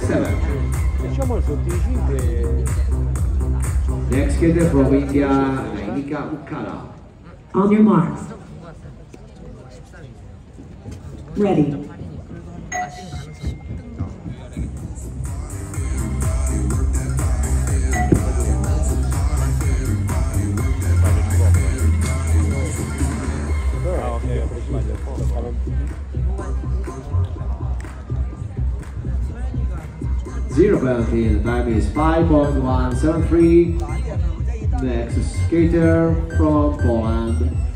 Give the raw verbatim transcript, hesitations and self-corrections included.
seven. Facciamo il sottocinque. Next skater from India, Nainika Ukkala. On your marks. Ready. Zero penalty, the time is five point one seven three. Next skater from Poland.